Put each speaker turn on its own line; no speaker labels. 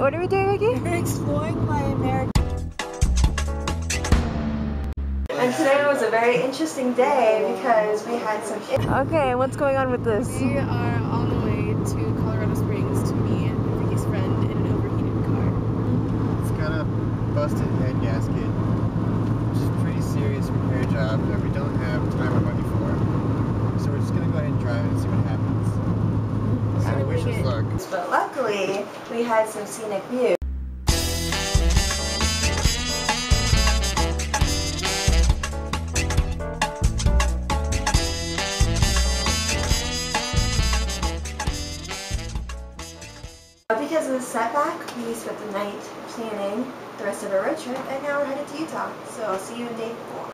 What are we doing, Vicky?
We're exploring my American.
And today was a very interesting day because we had some.
Okay, what's going on with this?
We are on the way to Colorado Springs to meet Vicky's friend in an overheated car.
It's got a busted head gasket, which is a pretty serious repair job that we don't have time or money for. So we're just gonna go ahead and drive it and see what happens. So wish us luck.
But luckily, we had some scenic views. Because of the setback, we spent the night planning the rest of our road trip, and now we're headed to Utah. So I'll see you in day 4.